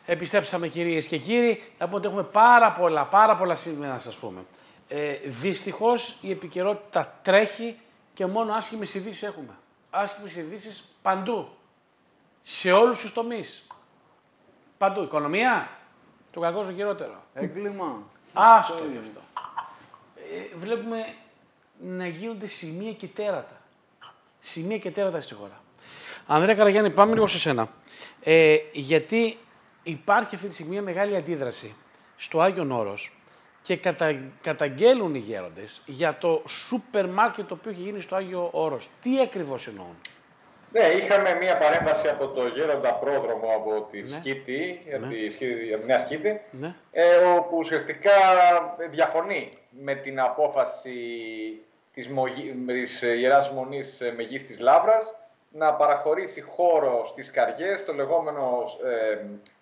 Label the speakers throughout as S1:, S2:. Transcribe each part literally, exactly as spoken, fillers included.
S1: Επιστρέψαμε κυρίες και κύριοι. Να πούμε ότι έχουμε πάρα πολλά, πάρα πολλά σημεία να σας πούμε. Ε, δυστυχώς η επικαιρότητα τρέχει και μόνο άσχημες ειδήσεις έχουμε. Άσχημες ειδήσεις παντού. Σε όλους τους τομείς. Παντού. Οικονομία. Το κακό στο χειρότερο.
S2: Έγκλημα.
S1: Άστο γι' αυτό. Ε, βλέπουμε να γίνονται σημεία και τέρατα. Σημεία και τέρατα στη χώρα. Ανδρέα Καραγιάννη, πάμε λίγο σε σένα. Ε, γιατί υπάρχει αυτή τη στιγμή μια μεγάλη αντίδραση στο Άγιον Όρος και κατα... καταγγέλουν οι γέροντες για το σούπερ μάρκετ το οποίο έχει γίνει στο Άγιο Όρος. Τι ακριβώς εννοούν?
S3: Ναι, είχαμε μία παρέμβαση από το γέροντα πρόδρομο από τη
S1: ναι.
S3: Σκήτη,
S1: ναι.
S3: από τη, Σκήτη, από τη Νέα Σκήτη,
S1: ναι.
S3: ε, όπου ουσιαστικά διαφωνεί με την απόφαση της, Μογι... της Ιεράς Μονής Μεγής της Λάβρας να παραχωρήσει χώρο στις Καριές, το λεγόμενο ε,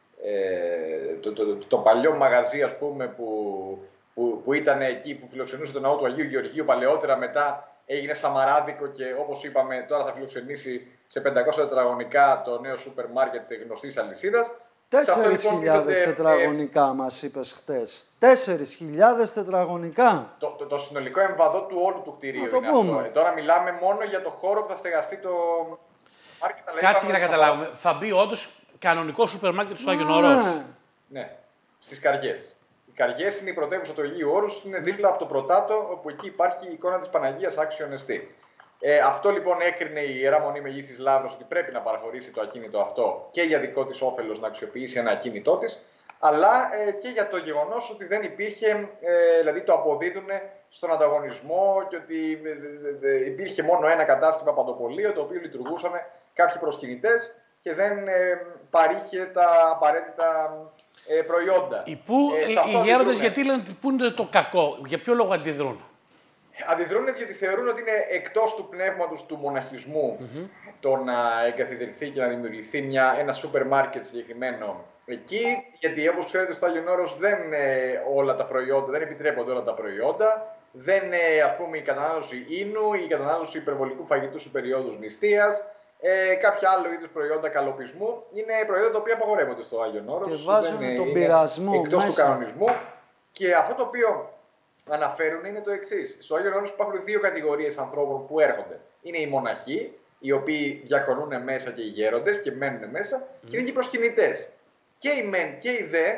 S3: ε, το, το, το, το παλιό μαγαζί, ας πούμε, που, που, που ήταν εκεί που φιλοξενούσε το ναό του Αγίου Γεωργίου παλαιότερα, μετά έγινε σαμαράδικο και όπως είπαμε τώρα θα φιλοξενήσει σε πεντακόσια τετραγωνικά το νέο σούπερ μάρκετ γνωστής αλυσίδας.
S2: τέσσερις χιλιάδες τετραγωνικά ε, μας είπες χτες. τέσσερις χιλιάδες τετραγωνικά.
S3: Το, το, το συνολικό εμβαδό του όλου του κτηρίου
S2: το
S3: είναι
S2: πούμε.
S3: αυτό. Ε, τώρα μιλάμε μόνο για το χώρο που θα στεγαστεί το μάρκετ.
S1: Κάτσε για να καταλάβουμε. Θα μπει όντως κανονικό σούπερ μάρκετ στο Άγιον Όρος?
S3: Ναι, στις Καριές. Οι Καριές είναι η πρωτεύουσα του Αγίου Όρους, είναι δίπλα από το Πρωτάτο, όπου εκεί υπάρχει η εικόνα της Παναγίας Άξιον Εστί. Ε, αυτό λοιπόν έκρινε η Ιερά Μονή Μεγής της Λάβρος ότι πρέπει να παραχωρήσει το ακίνητο αυτό και για δικό της όφελος να αξιοποιήσει ένα ακίνητό της, αλλά ε, και για το γεγονός ότι δεν υπήρχε, ε, δηλαδή το αποδίδουν στον ανταγωνισμό και ότι ε, ε, ε, υπήρχε μόνο ένα κατάστημα παντοπολείο το οποίο λειτουργούσαν κάποιοι προσκυνητές και δεν ε, παρήχε τα απαραίτητα ε, προϊόντα.
S1: Οι, που,
S3: ε,
S1: οι γέροντες γιατί λένε πού είναι το κακό, για ποιο λόγο αντιδρούν?
S3: Αντιδρούν διότι θεωρούν ότι είναι εκτός του πνεύματος του μοναχισμού mm-hmm. το να εγκαθιδρυθεί και να δημιουργηθεί μια, ένα σούπερ μάρκετ συγκεκριμένο εκεί. Γιατί όπως ξέρετε στο Άγιον Όρος δεν είναι όλα τα προϊόντα, δεν επιτρέπονται όλα τα προϊόντα. Δεν είναι ας πούμε η κατανάλωση ίνου, η κατανάλωση υπερβολικού φαγητού σε περιόδους νηστείας. Ε, κάποια άλλο είδους προϊόντα καλοπισμού. Είναι προϊόντα τα οποία απαγορεύονται στο Άγιον Όρος.
S2: Και βάζουν δεν, τον πειρασμό
S3: εκτός
S2: μέσα.
S3: του κανονισμού. Και αυτό το οποίο αναφέρουν είναι το εξής. Στο Άγιον Όρος υπάρχουν δύο κατηγορίες ανθρώπων που έρχονται. Είναι οι μοναχοί, οι οποίοι διακονούν μέσα και οι γέροντες και μένουν μέσα, mm. και είναι και οι προσκυνητές. Και οι μεν και οι δε.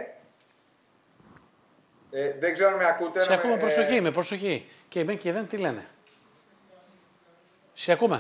S3: Ε, δεν ξέρω αν με ακούτε.
S1: Σε ακούμε,
S3: με,
S1: προσοχή,
S3: ε...
S1: με προσοχή. Και οι μεν και οι δε τι λένε? Σε ακούμε.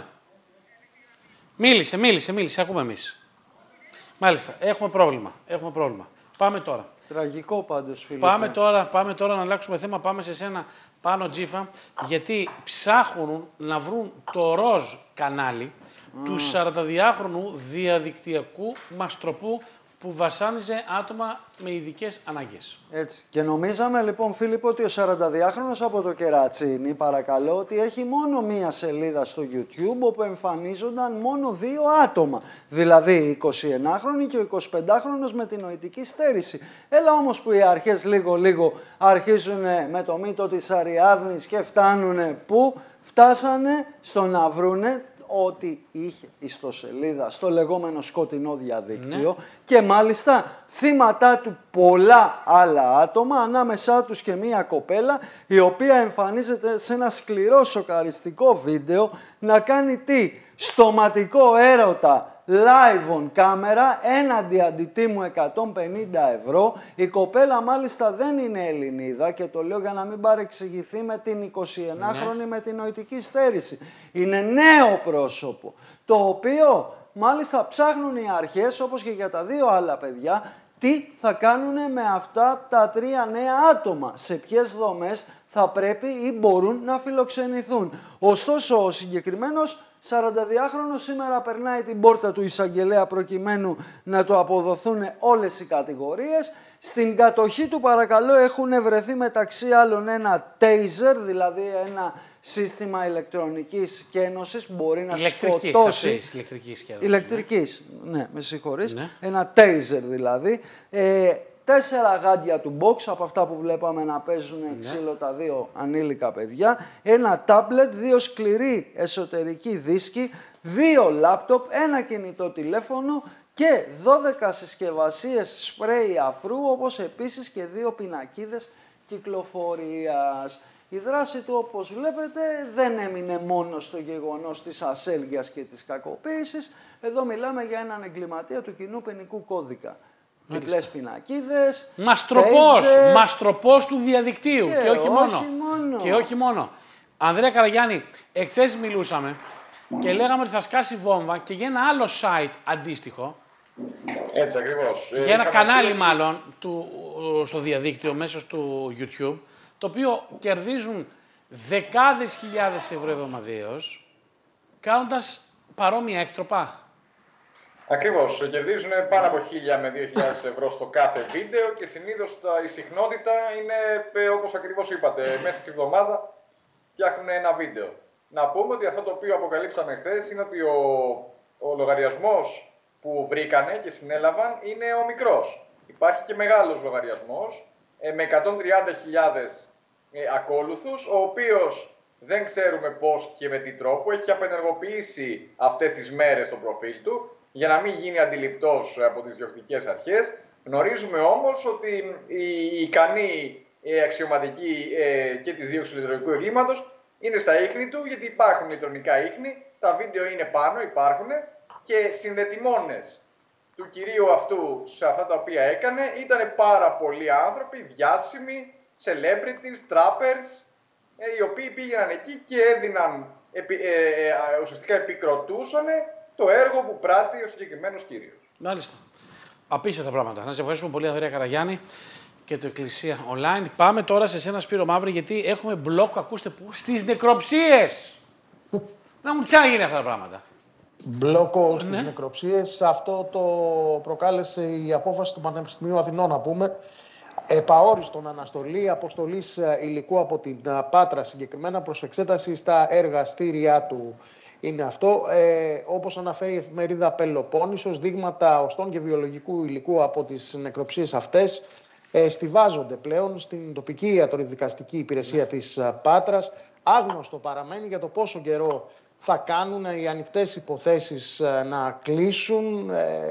S1: Μίλησε, μίλησε, μίλησε, ακούμε εμείς. Μάλιστα, έχουμε πρόβλημα. Έχουμε πρόβλημα. Πάμε τώρα.
S2: Τραγικό πάντως, φίλε.
S1: Πάμε τώρα, πάμε τώρα να αλλάξουμε θέμα, πάμε σε σένα πάνω Τζίφα, γιατί ψάχνουν να βρουν το ροζ κανάλι mm. του σαρανταδιάχρονου διαδικτυακού μαστροπού που βασάνιζε άτομα με ειδικές ανάγκες.
S2: Έτσι. Και νομίζαμε λοιπόν, Φίλιππο, ότι ο σαρανταδιάχρονος από το Κερατσίνι, παρακαλώ, ότι έχει μόνο μία σελίδα στο YouTube όπου εμφανίζονταν μόνο δύο άτομα. Δηλαδή εικοσιενάχρονη και ο εικοσιπεντάχρονος με την νοητική στέρηση. Έλα όμως που οι αρχές λίγο-λίγο αρχίζουν με το μύτο της Αριάδνης και φτάνουνε που φτάσανε στο να βρούνε ότι είχε ιστοσελίδα στο λεγόμενο σκοτεινό διαδίκτυο ναι. και μάλιστα θύματά του πολλά άλλα άτομα, ανάμεσά τους και μία κοπέλα η οποία εμφανίζεται σε ένα σκληρό σοκαριστικό βίντεο να κάνει τι? Στοματικό έρωτα live on camera έναντι αντιτίμου εκατόν πενήντα ευρώ. Η κοπέλα μάλιστα δεν είναι Ελληνίδα και το λέω για να μην παρεξηγηθεί με την εικοσιενάχρονη ναι. με την νοητική στέρηση. Είναι νέο πρόσωπο, το οποίο μάλιστα ψάχνουν οι αρχές όπως και για τα δύο άλλα παιδιά τι θα κάνουν με αυτά τα τρία νέα άτομα, σε ποιες δομές θα πρέπει ή μπορούν να φιλοξενηθούν. Ωστόσο ο συγκεκριμένος σαρανταδιάχρονος σήμερα περνάει την πόρτα του εισαγγελέα προκειμένου να του αποδοθούν όλες οι κατηγορίες. Στην κατοχή του παρακαλώ έχουν βρεθεί μεταξύ άλλων ένα taser, δηλαδή ένα σύστημα ηλεκτρονικής κένωσης που μπορεί να
S1: ηλεκτρικής,
S2: σκοτώσει...
S1: Αυτής, ηλεκτρικής κένωσης.
S2: Ηλεκτρικής, ναι, ναι με συγχωρείς. Ναι. Ένα taser δηλαδή. Ε, Τέσσερα γάντια του box, από αυτά που βλέπαμε να παίζουν ναι. ξύλο τα δύο ανήλικα παιδιά. Ένα τάμπλετ, δύο σκληροί εσωτερικοί δίσκοι, δύο λάπτοπ, ένα κινητό τηλέφωνο και δώδεκα συσκευασίες σπρέι αφρού, όπως επίσης και δύο πινακίδες κυκλοφορίας. Η δράση του, όπως βλέπετε, δεν έμεινε μόνο στο γεγονός της ασέλγειας και της κακοποίησης. Εδώ μιλάμε για έναν εγκληματία του κοινού ποινικού κώδικα. Διπλές πινακίδες,
S1: Μαστροπός,
S2: τέιζερ,
S1: μαστροπός του διαδικτύου
S2: και,
S1: και όχι,
S2: όχι
S1: μόνο.
S2: μόνο.
S1: Και όχι μόνο. Ανδρέα Καραγιάννη, εχθές μιλούσαμε και λέγαμε ότι θα σκάσει βόμβα και για ένα άλλο site αντίστοιχο.
S3: Έτσι ακριβώς.
S1: Για ένα
S3: Ε,
S1: κανάλι
S3: πει...
S1: μάλλον του, στο διαδίκτυο μέσω του YouTube, το οποίο κερδίζουν δεκάδες χιλιάδες ευρώ εβδομαδιαίως, κάνοντας παρόμοια έκτροπα.
S3: Ακριβώς. Κερδίζουν πάνω από χίλια με δύο χιλιάδες ευρώ στο κάθε βίντεο και συνήθως η συχνότητα είναι, όπως ακριβώς είπατε, μέσα στη εβδομάδα φτιάχνουν ένα βίντεο. Να πούμε ότι αυτό το οποίο αποκαλύψαμε χθες είναι ότι ο, ο λογαριασμός που βρήκανε και συνέλαβαν είναι ο μικρός. Υπάρχει και μεγάλος λογαριασμός ε, με εκατόν τριάντα χιλιάδες ε, ακόλουθους, ο οποίος δεν ξέρουμε πώς και με τι τρόπο έχει απενεργοποιήσει αυτές τις μέρες το προφίλ του για να μην γίνει αντιληπτός από τις διοκτικές αρχές. Γνωρίζουμε όμως ότι οι ικανοί ε, αξιωματικοί ε, και της δίωξης του ηλεκτρονικού εγκλήματος είναι στα ίχνη του, γιατί υπάρχουν ηλεκτρονικά ίχνη, τα βίντεο είναι πάνω, υπάρχουν και συνδετημόνες του κυρίου αυτού σε αυτά τα οποία έκανε ήταν πάρα πολλοί άνθρωποι, διάσημοι, celebrities, trappers, ε, οι οποίοι πήγαιναν εκεί και έδιναν, επι, ε, ε, ουσιαστικά επικροτούσαν το έργο που πράττει ο συγκεκριμένος κύριος.
S1: Μάλιστα. Απίστευτα πράγματα. Να σε ευχαριστούμε πολύ, Ανδρέα Καραγιάννη, και το Εκκλησία Online. Πάμε τώρα σε σένα, Σπύρο Μαύρη, γιατί έχουμε μπλοκ, ακούστε πού, στις νεκροψίες. Να μου τσάγινε αυτά τα πράγματα.
S4: Μπλόκο στις
S1: ναι.
S4: νεκροψίες. Αυτό το προκάλεσε η απόφαση του Πανεπιστημίου Αθηνών, να πούμε, επαόριστον αναστολή αποστολής υλικού από την Πάτρα, συγκεκριμένα προς εξέταση στα εργαστήριά του. Είναι αυτό. Ε, όπως αναφέρει η εφημερίδα Πελοπόννησος, δείγματα οστών και βιολογικού υλικού από τις νεκροψίες αυτές ε, στιβάζονται πλέον στην τοπική ιατροδικαστική υπηρεσία ναι. της Πάτρας. Άγνωστο παραμένει για το πόσο καιρό θα κάνουν οι ανοιχτές υποθέσεις να κλείσουν.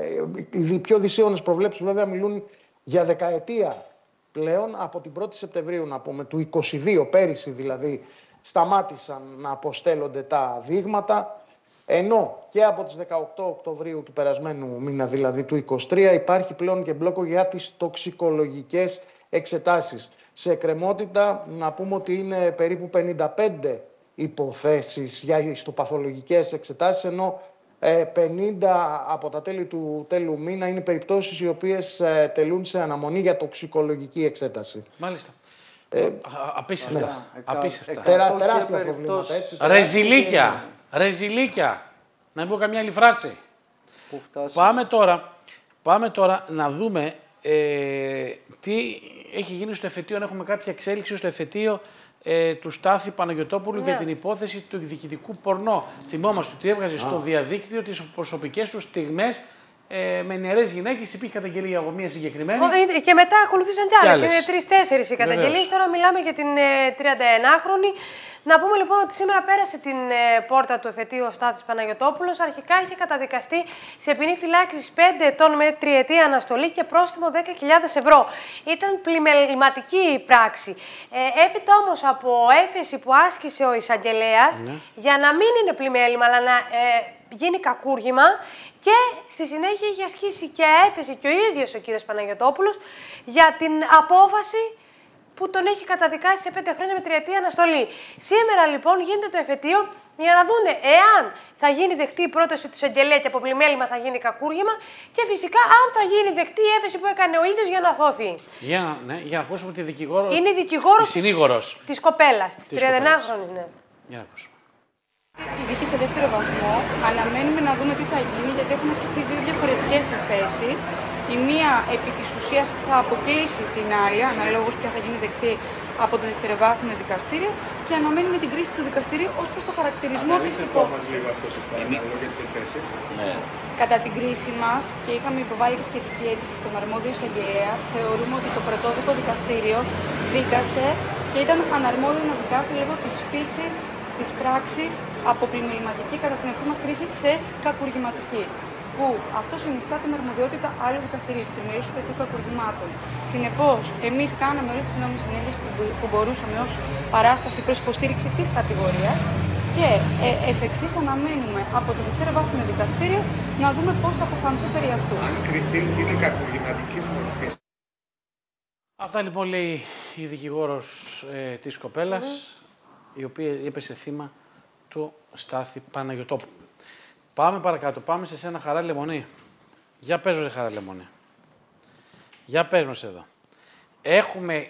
S4: Οι πιο δυσίωνες προβλέψεις βέβαια μιλούν για δεκαετία πλέον, από την πρώτη Σεπτεμβρίου να πούμε, του είκοσι δύο, πέρυσι δηλαδή, σταμάτησαν να αποστέλλονται τα δείγματα, ενώ και από τις δεκαοκτώ Οκτωβρίου του περασμένου μήνα, δηλαδή του είκοσι τρία, υπάρχει πλέον και μπλόκο για τις τοξικολογικές εξετάσεις. Σε εκκρεμότητα να πούμε ότι είναι περίπου πενήντα πέντε υποθέσεις για ιστοπαθολογικές εξετάσεις, ενώ ε, πενήντα από τα τέλη του τέλου μήνα είναι περιπτώσεις οι οποίες ε, τελούν σε αναμονή για τοξικολογική εξέταση.
S1: Μάλιστα.
S4: Ε,
S1: Απίστευτα.
S4: Ναι.
S1: Απίστευτα.
S4: Τερα, τεράστια προβλήματα, έτσι.
S1: Ρεζιλίκια. Ρεζιλίκια. Να μην πω καμιά άλλη φράση. Πάμε τώρα, πάμε τώρα να δούμε ε, τι έχει γίνει στο εφετείο, αν έχουμε κάποια εξέλιξη στο εφετείο ε, του Στάθη Παναγιωτόπουλου ναι. για την υπόθεση του εκδικητικού πορνό. Θυμόμαστε ότι έβγαζε ah. στο διαδίκτυο τις προσωπικές του στιγμές ε, με νεαρές γυναίκες. Υπήρχε καταγγελία για μία συγκεκριμένη.
S5: Ο, και μετά ακολουθήσαν κι άλλες. Είναι τρεις-τέσσερις οι καταγγελίες. Τώρα μιλάμε για την ε, τριανταενάχρονη. Να πούμε λοιπόν ότι σήμερα πέρασε την ε, πόρτα του εφετείου ο Στάθης Παναγιωτόπουλος. Αρχικά είχε καταδικαστεί σε ποινή φυλάκισης πέντε ετών με τριετή αναστολή και πρόστιμο δέκα χιλιάδες ευρώ. Ήταν πλημεληματική η πράξη. Ε, έπειτα όμως από έφεση που άσκησε ο εισαγγελέας, ναι. για να μην είναι πλημέλημα αλλά να ε, γίνει κακούργημα, και στη συνέχεια είχε ασκήσει και έφεση και ο ίδιος ο κύριος Παναγιωτόπουλος για την απόφαση που τον έχει καταδικάσει σε πέντε χρόνια με τριετή αναστολή. Σήμερα λοιπόν γίνεται το εφετείο για να δούνε εάν θα γίνει δεκτή η πρόταση του εισαγγελέα και από πλημέλημα θα γίνει κακούργημα, και φυσικά αν θα γίνει δεκτή η έφεση που έκανε ο ίδιος για να αθώθει.
S1: Για, ναι, για να ακούσουμε τη δικηγόρο.
S5: Είναι δικηγόρος
S1: συνήγορος
S5: της κοπέλας, της τριανταενάχρονης. Ναι.
S1: Για να ακούσουμε.
S6: Η δίκη σε δεύτερο βαθμό. Αναμένουμε να δούμε τι θα γίνει, γιατί έχουν ασκηθεί δύο διαφορετικές εφέσεις. Η μία επί της ουσίας θα αποκλείσει την άλλη, αναλόγως ποια θα γίνει δεκτή από το δευτεροβάθμιο δικαστήριο, και αναμένουμε την κρίση του δικαστηρίου ως προς το χαρακτηρισμό της υπόθεσης.
S1: Ναι.
S6: Κατά την κρίση μας, και είχαμε υποβάλει και σχετική αίτηση στον αρμόδιο εισαγγελέα, θεωρούμε ότι το πρωτόδικο δικαστήριο δίκασε και ήταν αναρμόδιο να δικάσει λόγω της φύσης της πράξης από πλημεληματική κατά την ευθύ μας κρίση σε κακουργηματική. που αυτό συνιστά την αρμοδιότητα άλλου δικαστηρίου, του τριμερού υπετικού ακουρδημάτων. Συνεπώς, εμείς κάναμε όλες τις νόμιμες συνέδριες που, που μπορούσαμε ως παράσταση προς υποστήριξη της κατηγορίας και ε, εφ' εξής αναμένουμε από το δευτεροβάθμιο δικαστήριο να δούμε πώς θα αποφανθεί περί αυτού.
S7: Αν κριθεί είναι κακουργηματικής μορφής.
S1: Αυτά λοιπόν λέει η δικηγόρος ε, της κοπέλας, mm. η οποία έπεσε θύμα του Στάθη Παναγιωτόπουλου. Πάμε παρακάτω, πάμε σε σένα Χαρά Λεμονή. Για πες ρε Χαρά Λεμονή. Για πες μας εδώ. Έχουμε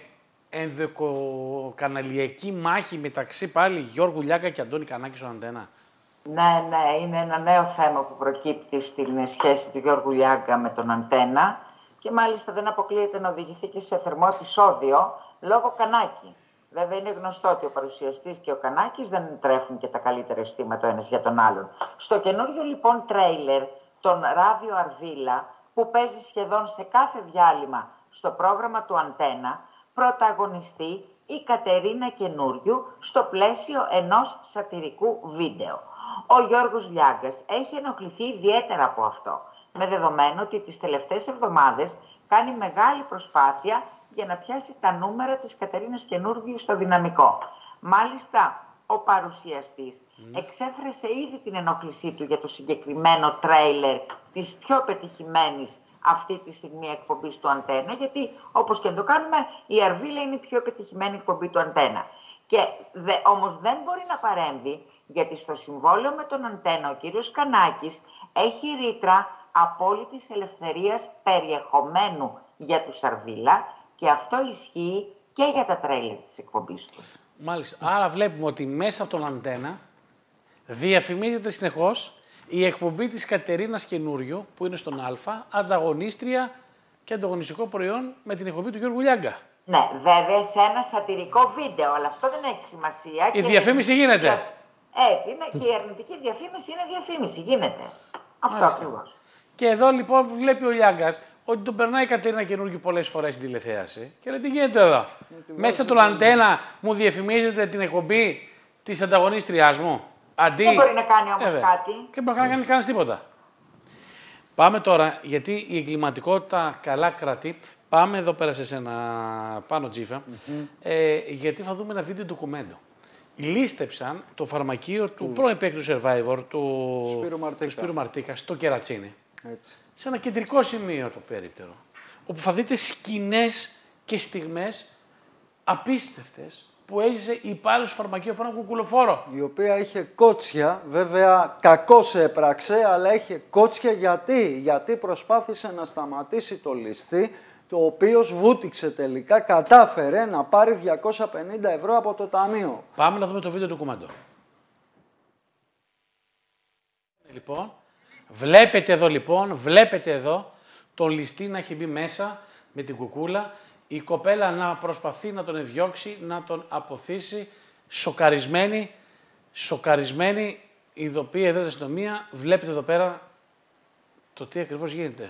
S1: ενδοκαναλιακή μάχη μεταξύ πάλι Γιώργου Λιάγκα και Αντώνη Κανάκη στο Αντένα.
S8: Ναι, ναι, είναι ένα νέο θέμα που προκύπτει στην σχέση του Γιώργου Λιάγκα με τον Αντένα και μάλιστα δεν αποκλείεται να οδηγηθεί και σε θερμό επεισόδιο λόγω Κανάκη. Βέβαια, είναι γνωστό ότι ο παρουσιαστής και ο Κανάκης δεν τρέφουν και τα καλύτερα αισθήματα ο ένας για τον άλλον. Στο καινούριο λοιπόν τρέιλερ, τον Ράδιο Αρβίλα, που παίζει σχεδόν σε κάθε διάλειμμα στο πρόγραμμα του Αντένα, πρωταγωνιστεί η Κατερίνα Καινούριου στο πλαίσιο ενός σατιρικού βίντεο. Ο Γιώργος Λιάγκας έχει ενοχληθεί ιδιαίτερα από αυτό, με δεδομένο ότι τις τελευταίες εβδομάδες κάνει μεγάλη προσπάθεια για να πιάσει τα νούμερα της Κατερίνας Καινούργιου στο δυναμικό. Μάλιστα, ο παρουσιαστής mm. εξέφρασε ήδη την ενόχλησή του για το συγκεκριμένο τρέιλερ της πιο πετυχημένης αυτή τη στιγμή εκπομπής του Αντένα, γιατί όπως και να το κάνουμε, η Αρβίλα είναι η πιο πετυχημένη εκπομπή του Αντένα. Και δε, όμως δεν μπορεί να παρέμβει, γιατί στο συμβόλαιο με τον Αντένα ο κύριος Κανάκης έχει ρήτρα απόλυτης ελευθερίας περιεχομένου για τους Αρβίλα και αυτό ισχύει και για τα τρέιλερ της εκπομπής του.
S1: Μάλιστα. Άρα βλέπουμε ότι μέσα από τον Αντένα διαφημίζεται συνεχώς η εκπομπή της Κατερίνας Καινούριου, που είναι στον Α, ανταγωνίστρια και ανταγωνιστικό προϊόν με την εκπομπή του Γιώργου Λιάγκα.
S8: Ναι, βέβαια σε ένα σατιρικό βίντεο, αλλά αυτό δεν έχει σημασία.
S1: Η διαφήμιση η... γίνεται.
S8: Έτσι είναι και η αρνητική διαφήμιση είναι διαφήμιση, γίνεται. Αυτό ακριβώς.
S1: Και εδώ λοιπόν βλέπει ο Λιάγκας ότι τον περνάει η Κατερίνα Καινούργιου πολλές φορές στην τηλεθέαση και λέει τι γίνεται εδώ. Μέσα στον Αντένα μου διαφημίζετε την εκπομπή της ανταγωνίστριάς μου. Αντί...
S8: Δεν μπορεί να κάνει όμως
S1: ε,
S8: κάτι.
S1: Και μπορεί να κάνει κανένας τίποτα. Πάμε τώρα, γιατί η εγκληματικότητα καλά κρατεί. Πάμε εδώ πέρα σε σένα, πάνω Τζίφα, mm-hmm. ε, γιατί θα δούμε ένα βίντεο ντοκουμέντο. Λίστεψαν το φαρμακείο του πρώην παίκτη του Survivor, του
S2: Σπύρου Μαρτίκα,
S1: του Σπύρου Μαρτίκα στο Κερατσίνι.
S2: Έτσι.
S1: Σε ένα κεντρικό σημείο το περίπτερο, όπου θα δείτε σκηνές και στιγμές απίστευτες που έζησε η υπάλληλος του φαρμακείου πάνω από κουκουλοφόρο.
S2: Η οποία είχε κότσια, βέβαια κακώς έπραξε, αλλά είχε κότσια γιατί, γιατί προσπάθησε να σταματήσει το ληστή, το οποίο βούτυξε τελικά, κατάφερε να πάρει διακόσια πενήντα ευρώ από το ταμείο.
S1: Πάμε να δούμε το βίντεο του κουμάντο. Λοιπόν, βλέπετε εδώ λοιπόν, βλέπετε εδώ τον ληστή να έχει μπει μέσα με την κουκούλα, η κοπέλα να προσπαθεί να τον εδιώξει, να τον αποθήσει, σοκαρισμένη, σοκαρισμένη, ειδοποιεί εδώ την αστυνομία, βλέπετε εδώ πέρα το τι ακριβώς γίνεται.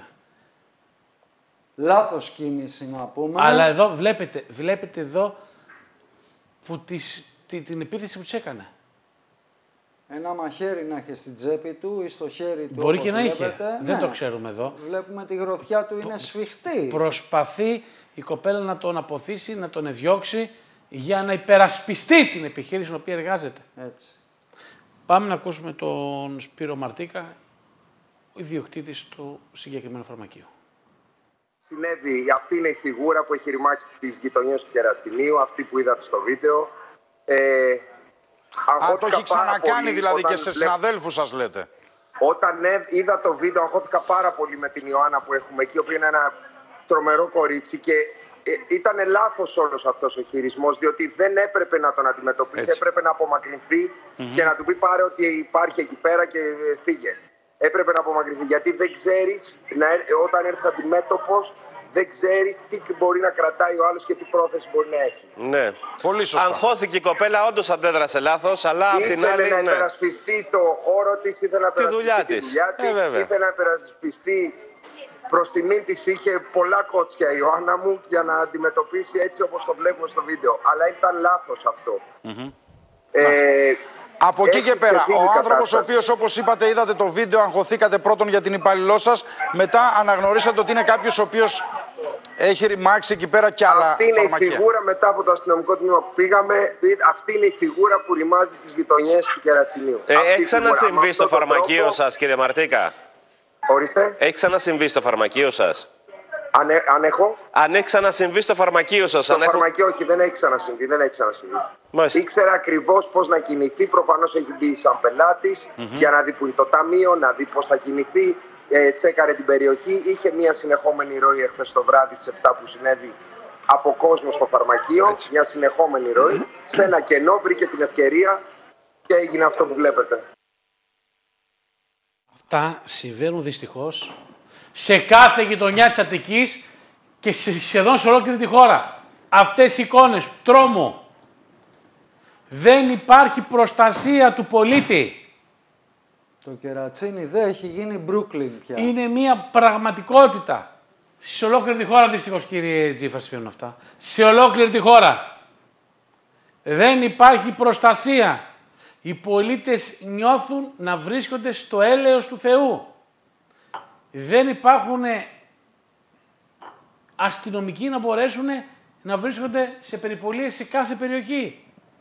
S2: Λάθος κίνηση να πούμε.
S1: Αλλά εδώ βλέπετε, βλέπετε εδώ που τις, την, την επίθεση που τους έκανε.
S2: Ένα μαχαίρι να είχε στην τσέπη του ή στο χέρι του.
S1: Μπορεί και να
S2: βλέπετε.
S1: είχε. Δεν ναι. το ξέρουμε εδώ.
S2: Βλέπουμε τη γροθιά του είναι σφιχτή.
S1: Προσπαθεί η κοπέλα να τον αποθήσει, να τον εδιώξει για να υπερασπιστεί την επιχείρηση στην οποία εργάζεται.
S2: Έτσι.
S1: Πάμε να ακούσουμε τον Σπύρο Μαρτίκα, ο ιδιοκτήτης του συγκεκριμένου φαρμακείου.
S9: Συνέβη, αυτή είναι η φιγούρα που έχει ρημάξει στις γειτονιές του Κερατσινίου, αυτή που είδατε στο βίντεο. Ε,
S10: Α, το έχει ξανακάνει δηλαδή και σε
S9: βλέπ...
S10: συναδέλφους σας λέτε.
S9: Όταν ε, είδα το βίντεο, αγχώθηκα πάρα πολύ με την Ιωάννα που έχουμε εκεί, η οποία είναι ένα τρομερό κορίτσι και ε, ήταν λάθος όλος αυτός ο χειρισμός, διότι δεν έπρεπε να τον αντιμετωπίσει, έτσι. Έπρεπε να απομακρυνθεί mm-hmm. και να του πει πάρε ότι υπάρχει εκεί πέρα και ε, φύγε. Έπρεπε να απομακρυνθεί, γιατί δεν ξέρεις, να, όταν έρθεις αντιμέτωπος, δεν ξέρεις τι μπορεί να κρατάει ο άλλος και τι πρόθεση μπορεί να έχει.
S10: Ναι, πολύ σωστά.
S11: Αγχώθηκε η κοπέλα, όντως αντέδρασε λάθος, αλλά απ' την άλλη...
S9: Ήθελε να
S11: ναι.
S9: υπερασπιστεί το χώρο της, ήθελε να υπερασπιστεί τη δουλειά της, τη δουλειά της ε, ήθελε να υπερασπιστεί προς τιμήν της, είχε πολλά κότσια η Ιωάννα μου για να αντιμετωπίσει έτσι όπως το βλέπουμε στο βίντεο. Αλλά ήταν λάθος αυτό. Mm-hmm. Ε,
S10: Από εκεί και πέρα, ο άνθρωπος ο
S9: κατάσταση.
S10: οποίος, όπως είπατε, είδατε το βίντεο, αγχωθήκατε πρώτον για την υπαλληλό σας, μετά αναγνωρίσατε ότι είναι κάποιος ο οποίος έχει ρημάξει εκεί πέρα κι άλλα
S9: Αυτή είναι
S10: φαρμακεία.
S9: η φιγούρα μετά από το αστυνομικό τμήμα που πήγαμε. Αυτή είναι η φιγούρα που ρημάζει τις γειτονιές του Κερατσινίου.
S11: Ε, έχει ξανασυμβεί στο φαρμακείο τρόπο... σας, κύριε Μαρτίκα.
S9: Ορίστε.
S11: Έχει ξανασυμβεί στο φαρμακείο σας.
S9: Αν, ε, αν έχω.
S11: Αν έχει ξανασυμβεί στο φαρμακείο σας.
S9: Στο
S11: αν
S9: φαρμακείο,
S11: έχω...
S9: όχι, δεν έχει ξανασυμβεί. Δεν έχει ξανασυμβεί.
S11: Μάλιστα.
S9: Ήξερα ακριβώς πώς να κινηθεί. Προφανώς έχει μπει σαν πελάτης mm-hmm. για να δει που είναι το ταμείο, να δει πώς θα κινηθεί. Ε, τσέκαρε την περιοχή. Είχε μια συνεχόμενη ροή εχθές το βράδυ στις επτά που συνέβη από κόσμο στο φαρμακείο. Έτσι. Μια συνεχόμενη ροή. Σε ένα κενό βρήκε την ευκαιρία και έγινε αυτό που βλέπετε.
S1: Αυτά συμβαίνουν δυστυχώς σε κάθε γειτονιά της Αττικής και σχεδόν σε ολόκληρη τη χώρα. Αυτές οι εικόνες τρόμου. Δεν υπάρχει προστασία του πολίτη.
S2: Το Κερατσίνι δεν έχει γίνει Brooklyn πια.
S1: Είναι μια πραγματικότητα. Σε ολόκληρη τη χώρα, δυστυχώς, κύριε Τζίφα, συμβαίνουν αυτά. Σε ολόκληρη τη χώρα. Δεν υπάρχει προστασία. Οι πολίτες νιώθουν να βρίσκονται στο έλεος του Θεού. Δεν υπάρχουν αστυνομικοί να μπορέσουν να βρίσκονται σε περιπολίες σε κάθε περιοχή.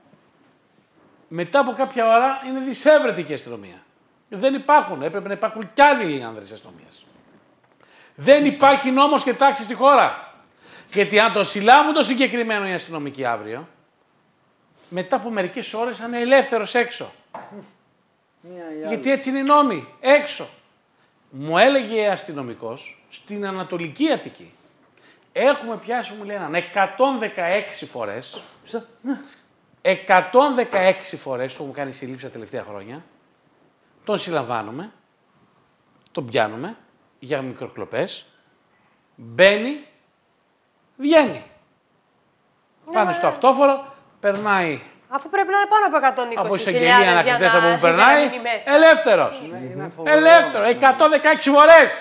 S1: Μετά από κάποια ώρα είναι δυσέβρετη η αστυνομία. Δεν υπάρχουν. Έπρεπε να υπάρχουν κι άλλοι άνδρες αστυνομίας. Δεν υπάρχει νόμος και τάξη στη χώρα. Γιατί αν το συλλάβουν το συγκεκριμένο οι αστυνομικοί αύριο, μετά από μερικές ώρες θα είναι ελεύθερος έξω. Γιατί έτσι είναι οι νόμοι. Έξω. Μου έλεγε αστυνομικός στην Ανατολική Αττική. Έχουμε πιάσει, μου λέει, έναν εκατόν δεκαέξι φορές. εκατόν δεκαέξι φορές που μου κάνει συλλήψη τα τελευταία χρόνια. Τον συλλαμβάνουμε. Τον πιάνουμε για μικροκλοπές. Μπαίνει. Βγαίνει. Ναι, πάνε στο αυτόφορο. Περνάει.
S5: Αφού πρέπει να είναι πάνω από εκατόν είκοσι
S1: από εισαγγελία ανακριτές από που περνάει.
S5: Μέσα.
S1: Ελεύθερος. Ναι, ελεύθερο. εκατόν δεκαέξι φορές.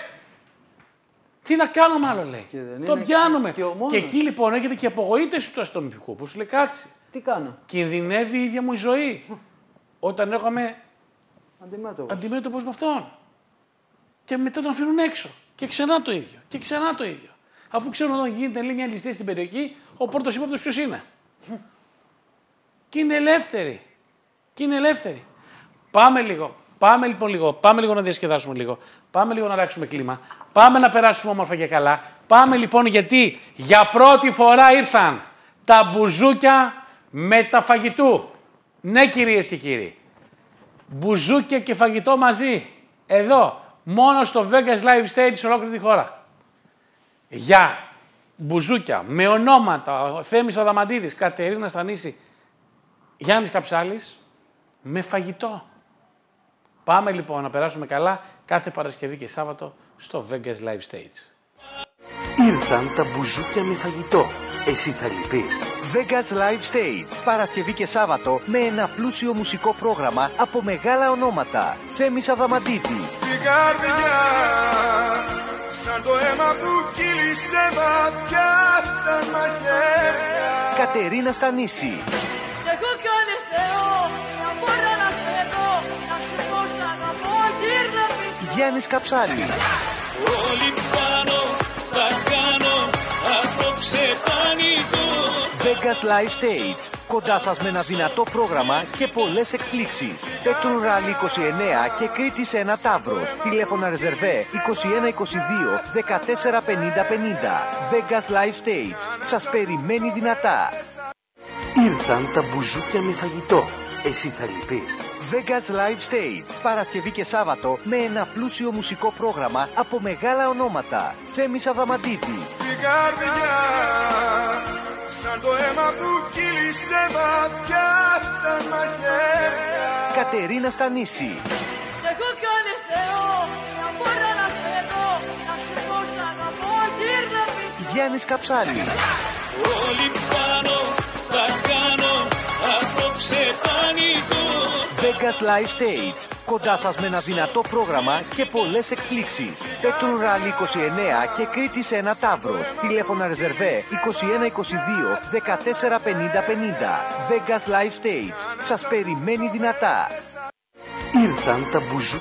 S1: Τι να κάνουμε άλλο, λέει. Το πιάνουμε. Και, και εκεί λοιπόν έρχεται και η απογοήτευση του αστυνομικού που σου λέει κάτσε.
S2: Τι κάνω.
S1: Κινδυνεύει η ίδια μου η ζωή. Όταν έρχομαι
S2: αντιμέτωπος.
S1: αντιμέτωπος με αυτόν. Και μετά τον αφήνουν έξω. Και ξανά το ίδιο. Και ξανά το ίδιο. Αφού ξέρουν όταν γίνεται λέει, μια ληστεία στην περιοχή, ο πρώτος ύποπτος ποιος είναι. Και είναι ελεύθεροι. Και είναι ελεύθεροι. Πάμε λίγο. Πάμε λοιπόν λίγο. Πάμε λίγο να διασκεδάσουμε λίγο. Πάμε λίγο να αλλάξουμε κλίμα. Πάμε να περάσουμε όμορφα και καλά. Πάμε λοιπόν γιατί για πρώτη φορά ήρθαν τα μπουζούκια με τα φαγητού. Ναι, κυρίες και κύριοι. Μπουζούκια και φαγητό μαζί. Εδώ. Μόνο στο Vegas Live Stage σε ολόκληρη τη χώρα. Για μπουζούκια με ονόματα Θέμης Αδαμαντίδης, Κατερίνα Στανίση, Γιάννης Καψάλης, με φαγητό. Πάμε λοιπόν να περάσουμε καλά κάθε Παρασκευή και Σάββατο στο Vegas Live Stage.
S12: Ήρθαν τα μπουζούκια με φαγητό. Εσύ θα λυπείς. Vegas Live Stage. Παρασκευή και Σάββατο με ένα πλούσιο μουσικό πρόγραμμα από μεγάλα ονόματα. Θέμης Αδαμαντίδης.
S13: Στην καρδιά, σαν το αίμα που κύλησε βαθιά σαν μαχαίρια.
S12: Κατερίνα Στανίση.
S14: Σε έχω κάνει Θεό, να μπορώ να σε δω, να σε πω σαν να πω γύρνα πίσω.
S12: Γιάννης Καψάλης.
S13: Όλοι πάνω θα κάνω απόψε πανικό.
S12: Vegas Live Stage. Κοντά σας με ένα δυνατό πρόγραμμα και πολλές εκπλήξεις. Πέτρου Ράλι είκοσι εννέα και Κρήτης ένα Ταύρος. Τηλέφωνα ρεζερβέ είκοσι ένα είκοσι δύο δεκατέσσερα πενήντα πενήντα. Vegas Live Stage. Σας περιμένει δυνατά. Ήρθαν τα μπουζούκια με φαγητό. Εσύ θα λυπείς. Vegas Live Stage. Παρασκευή και Σάββατο με ένα πλούσιο μουσικό πρόγραμμα από μεγάλα ονόματα. Θέμης Αδαμαντίδης.
S13: Στην καρδιά, σαν το αίμα που κύλησε βαθιά σαν μαχαίρια.
S12: Κατερίνα Στανίση.
S14: Σε έχω κάνει Θεό, να μπορώ να σε δω, να σε πω σαν να πω γύρνα πίσω.
S12: Γιάννης Καψάλης.
S13: Όλοι πάνω θα κάνω απόψε πανικό.
S12: Vegas Live Stage. Κοντά σας με ένα δυνατό πρόγραμμα και πολλές εκπλήξεις. Πέτρου Ράλι είκοσι εννέα και Κρήτης ένα Ταύρος. Τηλέφωνα ρεζερβέ είκοσι ένα είκοσι δύο δεκατέσσερα πενήντα πενήντα. Vegas Live Stage. Σας περιμένει δυνατά. Ήρθαν τα μπουζού.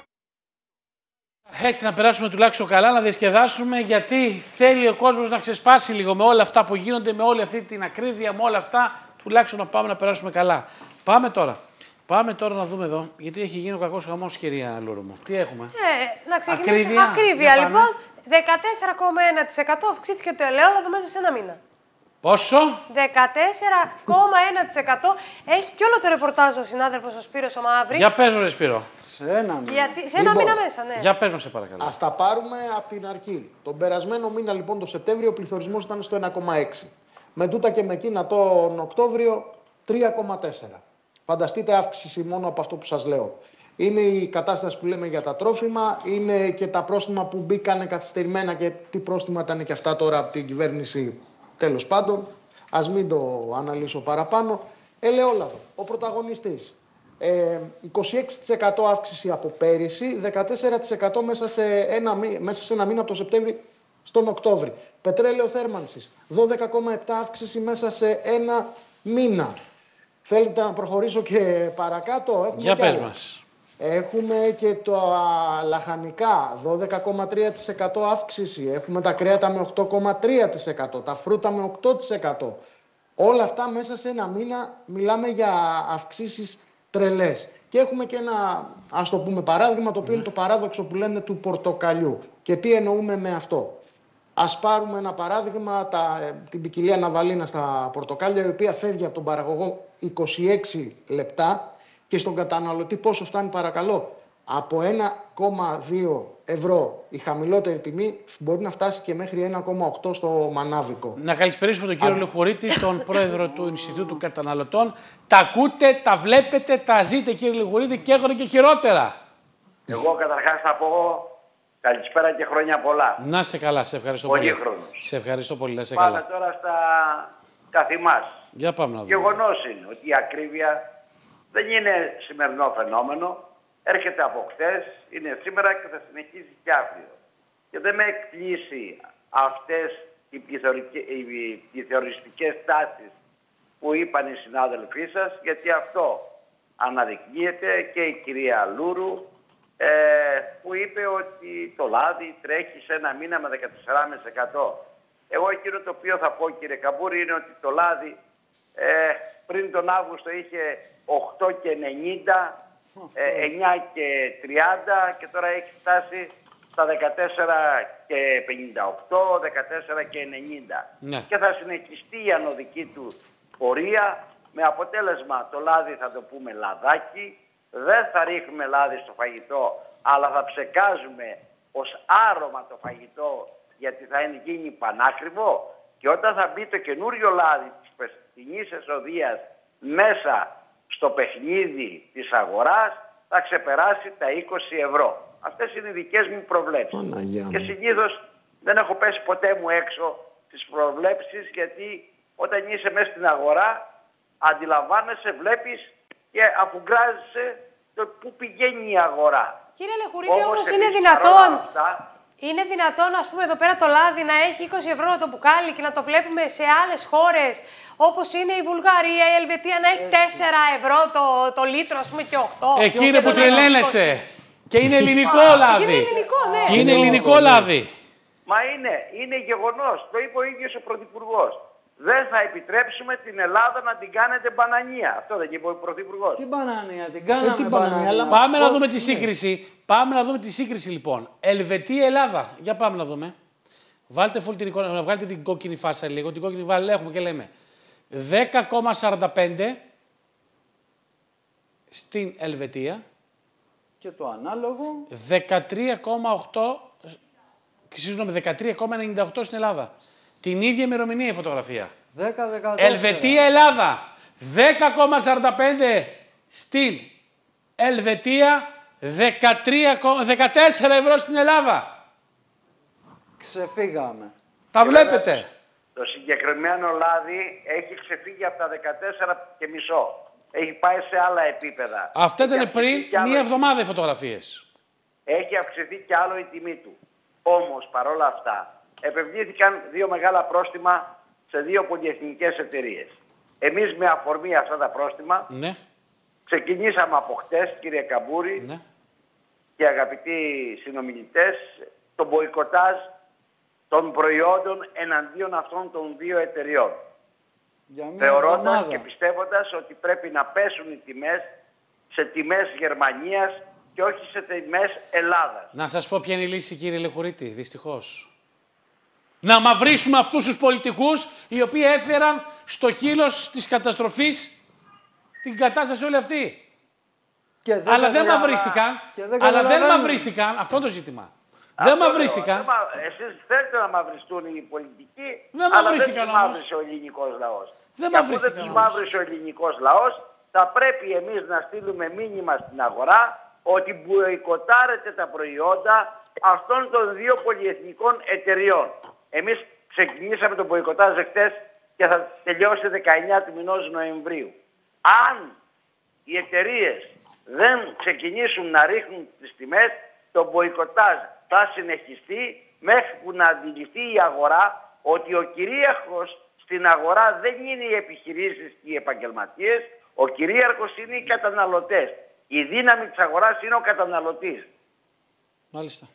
S1: Έτσι να περάσουμε τουλάχιστον καλά, να διασκεδάσουμε, γιατί θέλει ο κόσμος να ξεσπάσει λίγο με όλα αυτά που γίνονται, με όλη αυτή την ακρίβεια, με όλα αυτά, τουλάχιστον να πάμε να περάσουμε καλά. Πάμε τώρα. Πάμε τώρα να δούμε εδώ, γιατί έχει γίνει ο κακός χαμός, κυρία Λούρου μου. Τι έχουμε?
S5: Ε, να ξεκινήσουμε.
S1: Ακρίβεια,
S5: Ακρίβεια λοιπόν. δεκατέσσερα κόμμα ένα τοις εκατό αυξήθηκε το ελαιόλαδο μέσα σε ένα μήνα.
S1: Πόσο?
S5: δεκατέσσερα κόμμα ένα τοις εκατό. Έχει και όλο το ρεπορτάζ ο συνάδελφος ο Σπύρος ο Μαύρης.
S1: Για πες ρε Σπύρο.
S2: Σε ένα μήνα.
S5: Γιατί, σε ένα
S4: Λοιπόν,
S5: μήνα μέσα, ναι.
S1: Για πες μας σε παρακαλώ.
S4: Ας τα πάρουμε από την αρχή. Τον περασμένο μήνα, λοιπόν, το Σεπτέμβριο, ο πληθωρισμός ήταν στο ένα κόμμα έξι. Με τούτα και με εκείνα τον Οκτώβριο, τρία κόμμα τέσσερα. Φανταστείτε αύξηση μόνο από αυτό που σας λέω. Είναι η κατάσταση που λέμε για τα τρόφιμα, είναι και τα πρόστιμα που μπήκανε καθυστερημένα και τι πρόστιμα ήταν και αυτά τώρα από την κυβέρνηση, τέλος πάντων. Ας μην το αναλύσω παραπάνω. Ελαιόλαδο, ο πρωταγωνιστής. Ε, είκοσι έξι τοις εκατό αύξηση από πέρυσι, δεκατέσσερα τοις εκατό μέσα σε ένα, μέσα σε ένα μήνα από το Σεπτέμβρη στον Οκτώβρη. Πετρέλαιο θέρμανσης, δώδεκα κόμμα επτά αύξηση μέσα σε ένα μήνα. Θέλετε να προχωρήσω και παρακάτω? Έχουμε
S1: Για
S4: και
S1: πες
S4: άλλα.
S1: μας.
S4: Έχουμε και τα λαχανικά, δώδεκα κόμμα τρία τοις εκατό αύξηση. Έχουμε τα κρέατα με οκτώ κόμμα τρία τοις εκατό, τα φρούτα με οκτώ τοις εκατό. Όλα αυτά μέσα σε ένα μήνα μιλάμε για αυξήσεις τρελές. Και έχουμε και ένα, ας το πούμε, παράδειγμα, το οποίο mm. είναι το παράδοξο που λένε του πορτοκαλιού. Και τι εννοούμε με αυτό? Ας πάρουμε ένα παράδειγμα, τα, την ποικιλία ναβαλίνα στα πορτοκάλια, η οποία φεύγει από τον παραγωγό είκοσι έξι λεπτά και στον καταναλωτή πόσο φτάνει, παρακαλώ? Από ένα κόμμα δύο ευρώ η χαμηλότερη τιμή μπορεί να φτάσει και μέχρι ένα κόμμα οκτώ στο μανάβικο.
S1: Να καλησπερίσουμε τον κύριο Λεχουρίτη, τον πρόεδρο του Ινστιτούτου Καταναλωτών. Τα ακούτε, τα βλέπετε, τα ζείτε, κύριε Λεχουρίτη, και έρχονται και χειρότερα.
S15: Εγώ καταρχάς θα πω καλησπέρα και χρόνια πολλά.
S1: Να σε καλά, σε ευχαριστώ πολύ.
S15: Πολύχρονος.
S1: Σε ευχαριστώ πολύ, να σε
S15: Πάμε
S1: καλά.
S15: τώρα στα καθημάς.
S1: Για πάμε να δούμε.
S15: Γεγονός είναι ότι η ακρίβεια δεν είναι σημερινό φαινόμενο. Έρχεται από χθες, είναι σήμερα και θα συνεχίσει και αύριο. Και δεν με εκπλήσει αυτές οι πληθωριστικές τάσεις που είπαν οι συνάδελφοί σας, γιατί αυτό αναδεικνύεται, και η κυρία Λούρου ε, που είπε ότι το λάδι τρέχει σε ένα μήνα με δεκατέσσερα κόμμα πέντε τοις εκατό. Εγώ εκείνο το οποίο θα πω, κύριε Καμπούρη, είναι ότι το λάδι ε, πριν τον Αύγουστο είχε οκτώ και ενενήντα, ε, εννιά και τριάντα και τώρα έχει φτάσει στα δεκατέσσερα και πενήντα οκτώ, δεκατέσσερα και ενενήντα.
S1: Ναι.
S15: Και θα συνεχιστεί η ανωδική του πορεία, με αποτέλεσμα το λάδι, θα το πούμε λαδάκι, δεν θα ρίχνουμε λάδι στο φαγητό, αλλά θα ψεκάζουμε ως άρωμα το φαγητό, γιατί θα είναι γίνει πανάκριβο, και όταν θα μπει το καινούριο λάδι της περσινής εσοδείας μέσα στο παιχνίδι της αγοράς, θα ξεπεράσει τα είκοσι ευρώ. Αυτές είναι οι δικές μου προβλέψεις.
S4: Παναγιά.
S15: Και συνήθως δεν έχω πέσει ποτέ μου έξω τις προβλέψεις, γιατί όταν είσαι μέσα στην αγορά αντιλαμβάνεσαι, βλέπεις και αφουγκράζεσαι το πού πηγαίνει η αγορά.
S5: Κύριε Λεχουρίτη, όμως είναι δυνατόν, είναι δυνατόν, ας πούμε, εδώ πέρα το λάδι να έχει είκοσι ευρώ το μπουκάλι και να το βλέπουμε σε άλλες χώρες, όπως είναι η Βουλγαρία, η Ελβετία, να έχει τέσσερα ευρώ το, το λίτρο, ας πούμε, και οκτώ.
S1: Εκείνη που τρελαίνεσαι. Και είναι ελληνικό λάδι.
S5: Και είναι ελληνικό, ναι.
S1: Και είναι ελληνικό λάδι.
S15: Μα είναι, είναι γεγονός. Το είπε ο ίδιος ο Πρωθυπουργός. Δεν θα επιτρέψουμε την Ελλάδα να την κάνετε μπανανία. Αυτό δεν είπε ο Πρωθυπουργός.
S2: Τι μπανανία, την κάναμε
S4: Ε, τι
S2: μπανανία.
S4: μπανανία,
S1: Πάμε να
S4: Πώς-
S1: δούμε τη σύγκριση. Πάμε να δούμε τη σύγκριση λοιπόν. Ελβετία-Ελλάδα. Για πάμε να δούμε. Βάλτε full την εικόνα, βγάλτε την κόκκινη φάσα λίγο. Την κόκκινη βάλε, έχουμε και λέμε. δέκα κόμμα σαράντα πέντε στην Ελβετία.
S2: Και το ανάλογο.
S1: δεκατρία κόμμα οκτώ, συγγνώμη, δεκατρία κόμμα ενενήντα οκτώ στην Ελλάδα. Την ίδια ημερομηνία η φωτογραφία.
S2: δέκα δεκατέσσερα.
S1: Ελβετία-Ελλάδα. δέκα κόμμα σαράντα πέντε στην Ελβετία. δεκατρία, δεκατέσσερα ευρώ στην Ελλάδα.
S2: Ξεφύγαμε.
S1: Τα βλέπετε.
S15: Το συγκεκριμένο λάδι έχει ξεφύγει από τα δεκατέσσερα και μισό. έχει πάει σε άλλα επίπεδα.
S1: Αυτά
S15: Έχει
S1: ήταν πριν
S15: άλλο...
S1: μία εβδομάδα οι φωτογραφίες.
S15: Έχει αυξηθεί κι άλλο η τιμή του. Όμως, παρόλα αυτά, επευλήθηκαν δύο μεγάλα πρόστιμα σε δύο πολυεθνικές εταιρείες. Εμείς με αφορμή αυτά τα πρόστιμα,
S1: ναι.
S15: ξεκινήσαμε από χτες, κύριε Καμπούρη,
S1: ναι.
S15: και αγαπητοί συνομιλητές, το μποϊκοτάζ των προϊόντων εναντίον αυτών των δύο εταιριών. Θεωρώντας και πιστεύοντας ότι πρέπει να πέσουν οι τιμές σε τιμές Γερμανίας και όχι σε τιμές Ελλάδας.
S1: Να σας πω ποια είναι η λύση, κύριε Λεχουρίτη, δυστυχώς. Να μαυρίσουμε αυτούς τους πολιτικούς οι οποίοι έφεραν στο χείλος της καταστροφής την κατάσταση όλη αυτή.
S2: Και δεν
S1: αλλά δεν
S2: καταλαβα...
S1: μαυρίστηκαν.
S2: δεν
S1: αλλά δεν μαυρίστηκαν. Αυτό το ζήτημα.
S15: Αυτό
S1: δεν μαυρίστηκαν.
S15: Δεν, εσείς θέλετε να μαυριστούν οι πολιτικοί,
S1: δεν
S15: αλλά δεν τους μαύρισε ο ελληνικός λαός.
S1: Δεν
S15: και αφού δεν τους μαύρισε ο ελληνικός λαός, θα πρέπει εμείς να στείλουμε μήνυμα στην αγορά ότι μποϊκοτάρετε τα προϊόντα αυτών των δύο πολυεθνικών εταιριών. Εμείς ξεκινήσαμε το μποϊκοτάζ χτες και θα τελειώσει δεκαεννιά του μηνός Νοεμβρίου. Αν οι εταιρείες δεν ξεκινήσουν να ρίχνουν τις τιμές, το μποϊκοτάζ θα συνεχιστεί μέχρι που να αντιληφθεί η αγορά ότι ο κυρίαρχος στην αγορά δεν είναι οι επιχειρήσεις και οι επαγγελματίες, ο κυρίαρχος είναι οι καταναλωτές. Η δύναμη της αγοράς είναι ο καταναλωτής.
S1: Μάλιστα.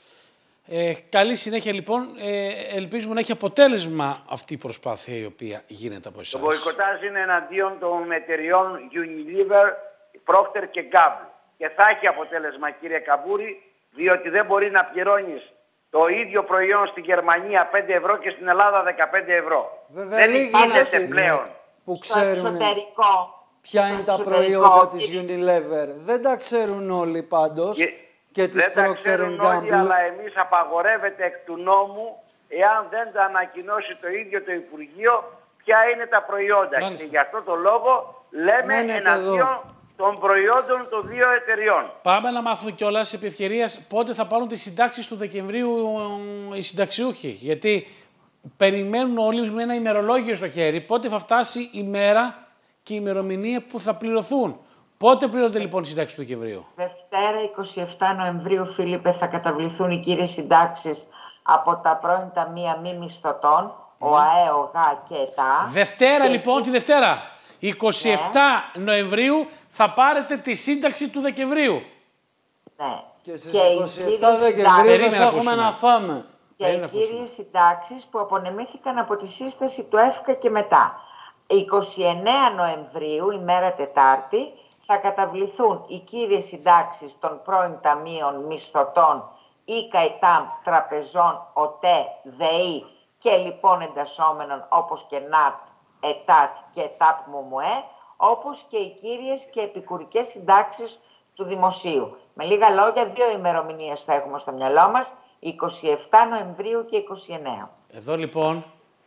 S1: Ε, καλή συνέχεια λοιπόν. Ε, ελπίζουμε να έχει αποτέλεσμα αυτή η προσπάθεια η οποία γίνεται από εσάς.
S15: Το μποϊκοτάζ είναι εναντίον των εταιριών Unilever, Procter και Gamble. Και θα έχει αποτέλεσμα, κύριε Καμπούρη, διότι δεν μπορεί να πληρώνεις το ίδιο προϊόν στη Γερμανία πέντε ευρώ και στην Ελλάδα δεκαπέντε ευρώ.
S2: Βέβαια,
S15: δεν γίνεται πλέον.
S2: Που ξέρουν ποια είναι τα
S8: εξωτερικό.
S2: προϊόντα της Unilever. Δεν τα ξέρουν όλοι πάντως.
S15: Και,
S2: και της
S15: δεν τα
S2: Procter
S15: ξέρουν
S2: Gamble.
S15: όλοι, αλλά εμείς απαγορεύεται εκ του νόμου, εάν δεν τα ανακοινώσει το ίδιο το Υπουργείο, ποια είναι τα προϊόντα.
S1: Μάλιστα.
S15: Και γι' αυτό το λόγο λέμε
S2: Μένετε
S15: εναντίον
S2: εδώ.
S15: των προϊόντων των δύο εταιριών.
S1: Πάμε να μάθουμε κιόλας επί ευκαιρίας πότε θα πάρουν τις συντάξεις του Δεκεμβρίου οι συνταξιούχοι. Γιατί περιμένουν όλοι με ένα ημερολόγιο στο χέρι πότε θα φτάσει η μέρα και η ημερομηνία που θα πληρωθούν. Πότε πληρώνεται λοιπόν η συντάξη του Δεκεμβρίου?
S8: Δευτέρα εικοστή εβδόμη Νοεμβρίου, Φίλιππε, θα καταβληθούν οι κύριες συντάξεις από τα πρώην ταμεία μη μισθωτών, ο ΑΕ, ο ΓΑ και ΕΤΑ.
S1: Δευτέρα
S8: και
S1: λοιπόν, τη Δευτέρα, εικοστή εβδόμη Νοεμβρίου, θα πάρετε τη σύνταξη του Δεκεμβρίου.
S8: Ναι.
S2: Και στις
S8: και
S2: εικοστή εβδόμη Δεκεμβρίου δεν θα έχουμε να φάμε.
S8: Και οι κύριες συντάξεις που απονεμήθηκαν από τη σύσταση του ΕΦΚΑ και μετά. εικοστή ενάτη Νοεμβρίου, ημέρα Τετάρτη, θα καταβληθούν οι κύριες συντάξεις των πρώην ταμείων μισθωτών ή ΚΑΕΤΑΜ, τραπεζών, ΟΤΕ, ΔΕΗ και λοιπόν εντασσόμενων όπως και ΝΑΤ, ΕΤΑΤ και ΕΤΑΠ ΜΟΜΟΕ, όπως και οι κύριες και επικουρικές συντάξεις του Δημοσίου. Με λίγα λόγια, δύο ημερομηνίες θα έχουμε στο μυαλό μας, εικοστή εβδόμη Νοεμβρίου και εικοστή ενάτη.
S1: Εδώ λοιπόν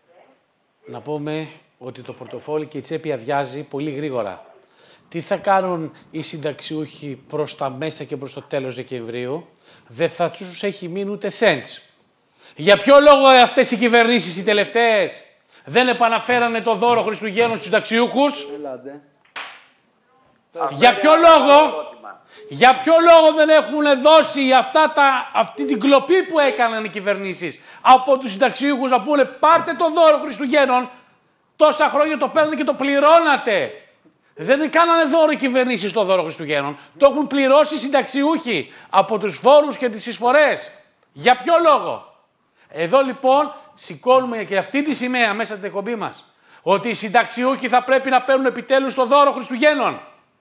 S1: να πούμε ότι το πορτοφόλι και η τσέπη αδειάζει πολύ γρήγορα. Τι θα κάνουν οι συνταξιούχοι προς τα μέσα και προς το τέλος Δεκεμβρίου? Δεν θα τους έχει μείνει ούτε σέντς. Για ποιο λόγο αυτές οι κυβερνήσεις οι τελευταίες δεν επαναφέρανε το δώρο Χριστουγέννων στους συνταξιούχους?
S2: Ελάτε.
S1: Για ποιο λόγο, για ποιο λόγο δεν έχουν δώσει αυτά τα, αυτή την κλοπή που έκαναν οι κυβερνήσεις από τους συνταξιούχους να πούνε πάρτε το δώρο Χριστουγέννων, τόσα χρόνια το παίρνετε και το πληρώνατε. Δεν κάνανε δώρο οι κυβερνήσεις το δώρο Χριστουγέννων. Το έχουν πληρώσει οι συνταξιούχοι από τους φόρους και τις εισφορές. Για ποιο λόγο? Εδώ λοιπόν σηκώνουμε και αυτή τη σημαία μέσα στην εκπομπή μας. Ότι οι συνταξιούχοι θα πρέπει να παίρνουν επιτέλους το δώρο Χριστουγέννων.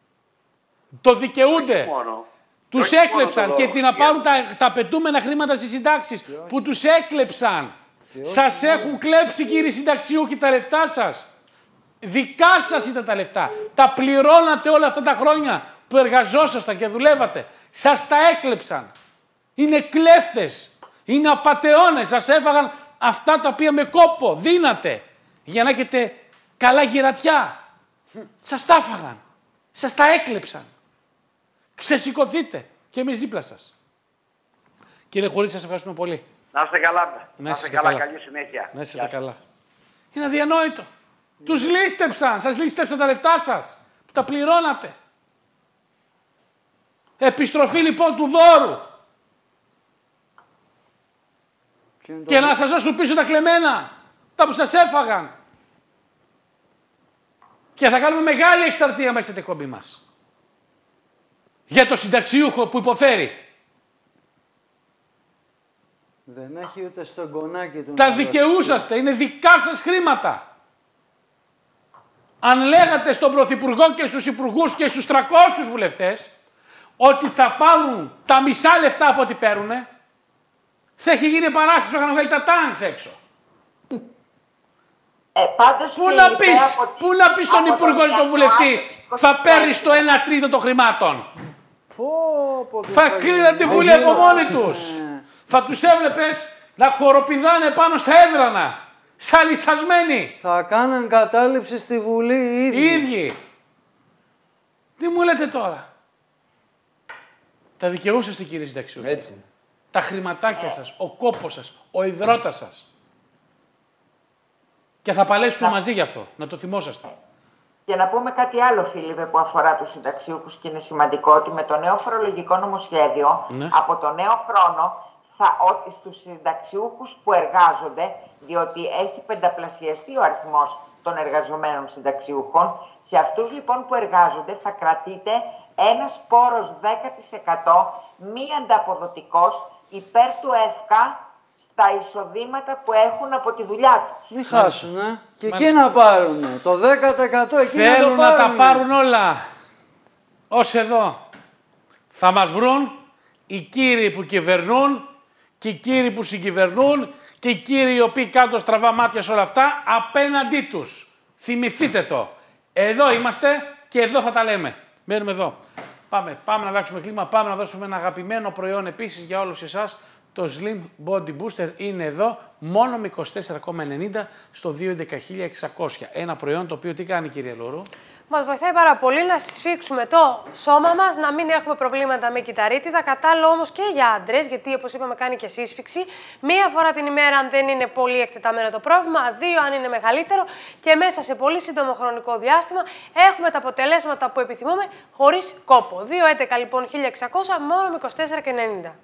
S1: Το δικαιούνται. Τους
S15: όχι
S1: έκλεψαν και τι να πάρουν τα, τα απαιτούμενα χρήματα στις συντάξεις που τους έκλεψαν. Σας έχουν κλέψει κύριοι συνταξιούχοι τα λεφτά σας. Δικά σας ήταν τα λεφτά. Τα πληρώνατε όλα αυτά τα χρόνια που εργαζόσασταν και δουλεύατε. Σας τα έκλεψαν. Είναι κλέφτες. Είναι απατεώνες. Σας έφαγαν αυτά τα οποία με κόπο δίνατε για να έχετε καλά γυρατιά. Σας τα έφαγαν. Σας τα έκλεψαν. Ξεσηκωθείτε και εμείς δίπλα σας. Κύριε Χωρίτη, σας ευχαριστούμε πολύ.
S15: Να είστε καλά.
S1: Να
S15: είστε καλά. καλά. Καλή συνέχεια.
S1: Να είστε καλά. Είναι αδιανόητο. Τους λίστεψαν. Σας λίστεψαν τα λεφτά σας. Τα πληρώνατε. Επιστροφή λοιπόν του δώρου. Και, και να σας δώσουν πίσω τα κλεμμένα, τα που σας έφαγαν. Και θα κάνουμε μεγάλη εξαρτία μέσα στην εκπομπή μας. Για το συνταξιούχο που υποφέρει.
S2: Δεν έχει ούτε στο γκονάκι του.
S1: Τα δικαιούσαστε, είναι δικά σας χρήματα. Αν λέγατε στον Πρωθυπουργό και στους Υπουργούς και στους τριακόσιους βουλευτές ότι θα πάρουν τα μισά λεφτά από ό,τι παίρνουνε, θα έχει γίνει επανάσταση που είχαν βγάλει τα τάγκς έξω.
S8: Ε, πάντως
S1: πού να πεις, πού να πεις στον Υπουργό ή στον βουλευτή θα παίρνεις το ένα τρίτο των χρημάτων.
S2: Πω, πω,
S1: θα κρίναν τη Βουλή από μόνοι τους. Θα τους έβλεπες να χοροπηδάνε πάνω στα έδρανα. Σαν λυσασμένοι.
S2: Θα κάναν κατάληψη στη Βουλή οι ίδιοι.
S1: Οι ίδιοι. Τι μου λέτε τώρα. Τα δικαιούσαστε κύριε συνταξιούχοι.
S4: Έτσι.
S1: Τα χρηματάκια σας, ο κόπος σας, ο υδρότας σας. Και θα παλέψουμε να... μαζί γι' αυτό, να το θυμόσαστε.
S8: Και να πούμε κάτι άλλο, Φίλιππε, που αφορά τους συνταξιούχους και είναι σημαντικό, ότι με το νέο φορολογικό νομοσχέδιο,
S1: ναι.
S8: από το νέο χρόνο, θα, ότι στους συνταξιούχους που εργάζονται, διότι έχει πενταπλασιαστεί ο αριθμός των εργαζομένων συνταξιούχων, σε αυτούς λοιπόν που εργάζονται θα κρατείται ένας πόρος δέκα τοις εκατό μη ανταποδοτικός υπέρ του ΕΦΚΑ στα εισοδήματα που έχουν από τη δουλειά τους.
S2: Μην χάσουν, ε. Και εκεί να πάρουν. Το δέκα τοις εκατό εκεί να το
S1: θέλουν
S2: πάρουν.
S1: να τα πάρουν όλα. Ως εδώ. Θα μας βρουν οι κύριοι που κυβερνούν και οι κύριοι που συγκυβερνούν και οι κύριοι οι οποίοι κάνουν στραβά μάτια σε όλα αυτά απέναντί τους. Θυμηθείτε το. Εδώ είμαστε και εδώ θα τα λέμε. Μένουμε εδώ. Πάμε, πάμε να αλλάξουμε κλίμα, πάμε να δώσουμε ένα αγαπημένο προϊόν επίσης για όλους εσάς. Το Slim Body Booster είναι εδώ μόνο με είκοσι τέσσερα κόμμα ενενήντα στο δύο έντεκα χίλια εξακόσια. Ένα προϊόν το οποίο τι κάνει κύριε Λούρου.
S5: Μας βοηθάει πάρα πολύ να συσφίξουμε το σώμα μας, να μην έχουμε προβλήματα με κυταρίτιδα. Κατάλληλο όμως και για άντρες, γιατί όπως είπαμε κάνει και σύσφιξη. Μία φορά την ημέρα αν δεν είναι πολύ εκτεταμένο το πρόβλημα, δύο αν είναι μεγαλύτερο και μέσα σε πολύ σύντομο χρονικό διάστημα έχουμε τα αποτελέσματα που επιθυμούμε χωρίς κόπο. δύο έντεκα λοιπόν χίλια εξακόσια μόνο με είκοσι τέσσερα κόμμα ενενήντα.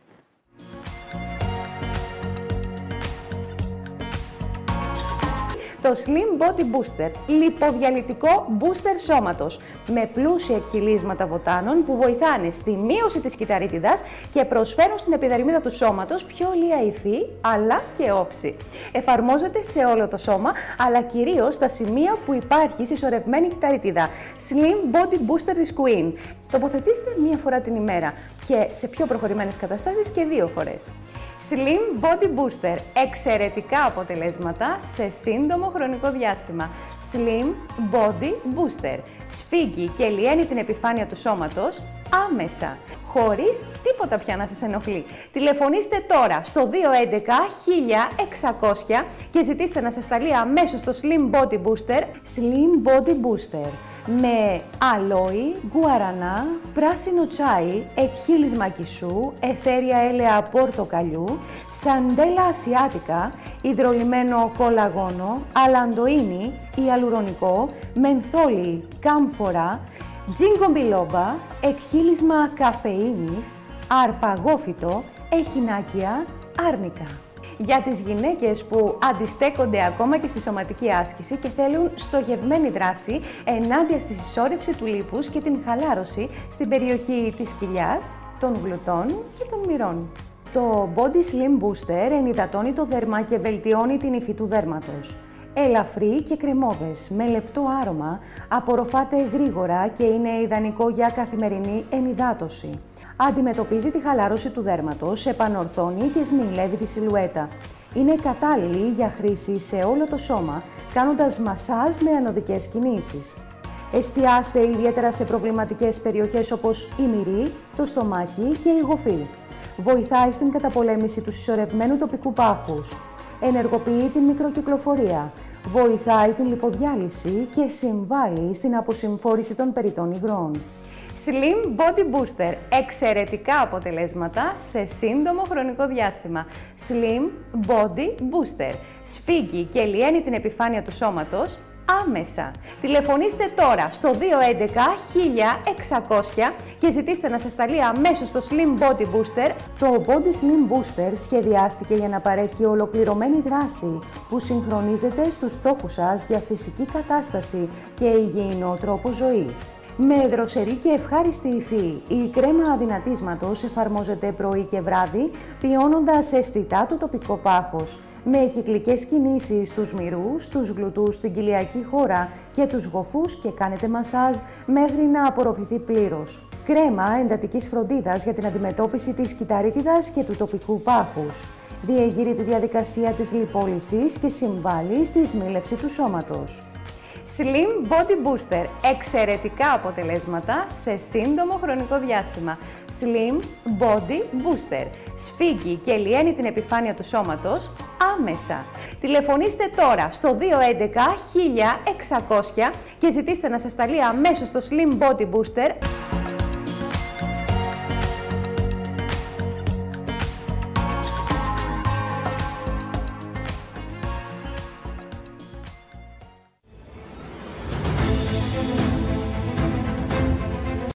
S16: Το Slim Body Booster, λιποδιαλυτικό booster σώματος, με πλούσια εκχυλίσματα βοτάνων που βοηθάνε στη μείωση της κυταρίτιδας και προσφέρουν στην επιδερμίδα του σώματος πιο λία υφή αλλά και όψη. Εφαρμόζεται σε όλο το σώμα, αλλά κυρίως στα σημεία που υπάρχει συσσωρευμένη κυταρίτιδα. Slim Body Booster της Queen. Τοποθετήστε μία φορά την ημέρα και σε πιο προχωρημένες καταστάσεις και δύο φορές. Slim Body Booster. Εξαιρετικά αποτελέσματα σε σύντομο χρονικό διάστημα. Slim Body Booster. Σφίγγει και λιένει την επιφάνεια του σώματος άμεσα, χωρίς τίποτα πια να σας ενοχλεί. Τηλεφωνήστε τώρα στο δύο έντεκα χίλια εξακόσια και ζητήστε να σας σταλεί αμέσως το Slim Body Booster. Slim Body Booster. Με αλόι, γκουαρανά, πράσινο τσάι, εκχύλισμα κισού, αιθέρια έλαια πορτοκαλιού, σαντέλα ασιάτικα, υδρολυμμένο κολαγόνο, αλαντοίνι, ιαλουρονικό, μενθόλι, κάμφορα, τζίνγκο μπιλόμπα, εκχύλισμα καφεΐνης, αρπαγόφυτο, εχινάκια, άρνικα. Για τις γυναίκες που αντιστέκονται ακόμα και στη σωματική άσκηση και θέλουν στοχευμένη δράση ενάντια στη συσσόρευση του λίπους και την χαλάρωση στην περιοχή της κοιλιάς, των γλουτών και των μυρών. Το Body Slim Booster ενυδατώνει το δέρμα και βελτιώνει την υφή του δέρματος. Ελαφρύ και κρεμώδες, με λεπτό άρωμα, απορροφάται γρήγορα και είναι ιδανικό για καθημερινή ενυδάτωση. Αντιμετωπίζει τη χαλάρωση του δέρματος, επανορθώνει και σμιλεύει τη σιλουέτα. Είναι κατάλληλη για χρήση σε όλο το σώμα, κάνοντας μασάζ με ανωδικές κινήσεις. Εστιάστε ιδιαίτερα σε προβληματικές περιοχές όπως η μυρή, το στομάχι και η γοφή. Βοηθάει στην καταπολέμηση του συσσωρευμένου τοπικού πάχους. Ενεργοποιεί την μικροκυκλοφορία. Βοηθάει την λιποδιάλυση και συμβάλλει στην αποσυμφόρηση των περιττών υγρών. Slim Body Booster. Εξαιρετικά αποτελέσματα σε σύντομο χρονικό διάστημα. Slim Body Booster. Σφίγγει και λιένει την επιφάνεια του σώματος άμεσα. Τηλεφωνήστε τώρα στο δύο έντεκα χίλια εξακόσια και ζητήστε να σας σταλεί αμέσως το Slim Body Booster. Το Body Slim Booster σχεδιάστηκε για να παρέχει ολοκληρωμένη δράση που συγχρονίζεται στους στόχους σας για φυσική κατάσταση και υγιεινό τρόπο ζωής. Με δροσερή και ευχάριστη υφή, η κρέμα αδυνατίσματος εφαρμόζεται πρωί και βράδυ, ποιώνοντας αισθητά το τοπικό πάχος, με κυκλικές κινήσεις στους μυρούς, τους γλουτούς στην κοιλιακή χώρα και τους γοφούς και κάνετε μασάζ μέχρι να απορροφηθεί πλήρως. Κρέμα εντατικής φροντίδας για την αντιμετώπιση της κυταρίτιδας και του τοπικού πάχους. Διεγείρει τη διαδικασία της λιπόλυσης και συμβάλλει στη σμήλευση του σώματος. Slim Body Booster. Εξαιρετικά αποτελέσματα σε σύντομο χρονικό διάστημα. Slim Body Booster. Σφίγγει και λιένει την επιφάνεια του σώματος άμεσα. Τηλεφωνήστε τώρα στο δύο έντεκα χίλια εξακόσια και ζητήστε να σας σταλεί αμέσως το Slim Body Booster.